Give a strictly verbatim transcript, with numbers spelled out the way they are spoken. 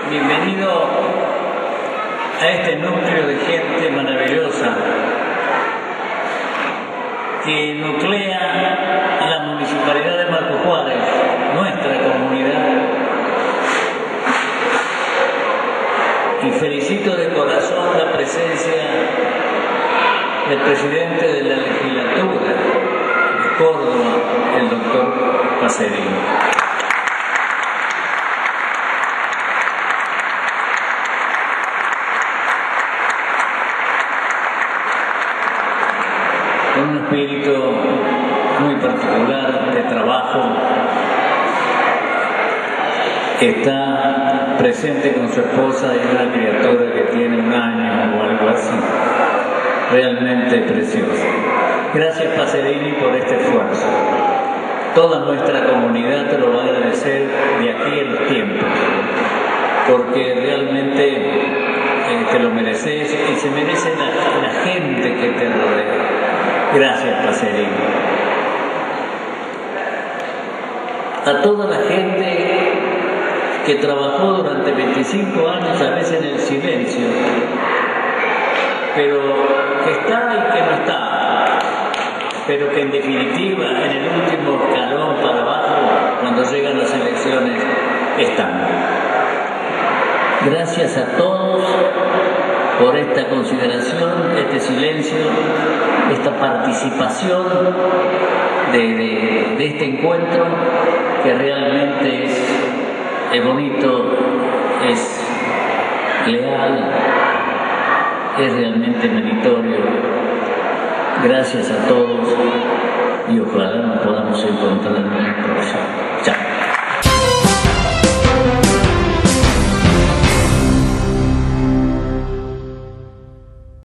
bienvenido a este núcleo de gente maravillosa que nuclea la Municipalidad de Marcos Juárez, nuestra comunidad. Y felicito de corazón la presencia del presidente de la legislatura de Córdoba, el doctor Pacerini. Con un espíritu muy particular de trabajo, está presente con su esposa y una criatura que tiene un año o algo así, realmente precioso. Gracias, Pacerini, por este esfuerzo. Toda nuestra comunidad te lo va a agradecer de aquí en los tiempos, porque realmente eh, te lo mereces y se merece la, la gente que te rodea. Gracias, Pacerini. A toda la gente que trabajó durante veinticinco años, a veces en el silencio, pero que está y que no está, pero que en definitiva en el último escalón para abajo, cuando llegan las elecciones, están. Gracias a todos por esta consideración, este silencio, esta participación de, de, de este encuentro que realmente es, es bonito, es leal, es realmente meritorio. Gracias a todos y ojalá nos podamos encontrar en el próximo. Chao.